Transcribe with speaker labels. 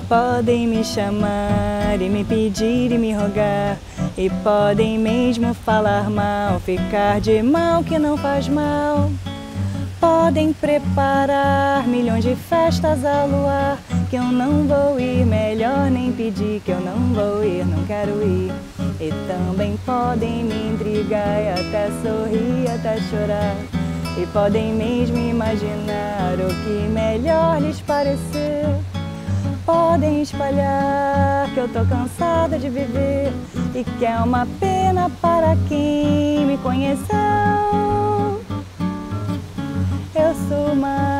Speaker 1: Podem me chamar e me pedir e me rogar, e podem mesmo falar mal, ficar de mal que não faz mal. Podem preparar milhões de festas ao luar, que eu não vou ir, melhor nem pedir, que eu não vou ir, não quero ir. E também podem me intrigar e até sorrir, até chorar, e podem mesmo imaginar o que melhor lhes parecer. Podem espalhar que eu tô cansada de viver e que é uma pena para quem me conheceu. Eu sou uma